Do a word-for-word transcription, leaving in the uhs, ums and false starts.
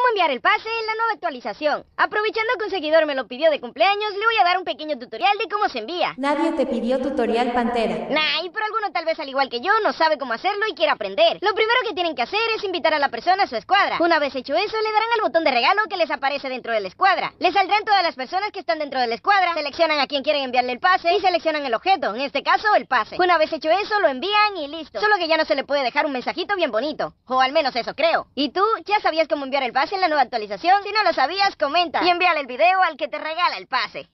¿Cómo enviar el pase en la nueva actualización? Aprovechando que un seguidor me lo pidió de cumpleaños, le voy a dar un pequeño tutorial de cómo se envía. Nadie te pidió tutorial, Pantera. Nah, y pero alguno tal vez al igual que yo no sabe cómo hacerlo y quiere aprender. Lo primero que tienen que hacer es invitar a la persona a su escuadra. Una vez hecho eso, le darán al botón de regalo que les aparece dentro de la escuadra. Les saldrán todas las personas que están dentro de la escuadra, seleccionan a quien quieren enviarle el pase y seleccionan el objeto, en este caso el pase. Una vez hecho eso, lo envían y listo. Solo que ya no se le puede dejar un mensajito bien bonito, o al menos eso creo. ¿Y tú? ¿Ya sabías cómo enviar el pase en la nueva actualización? Si no lo sabías, comenta y envíale el video al que te regala el pase.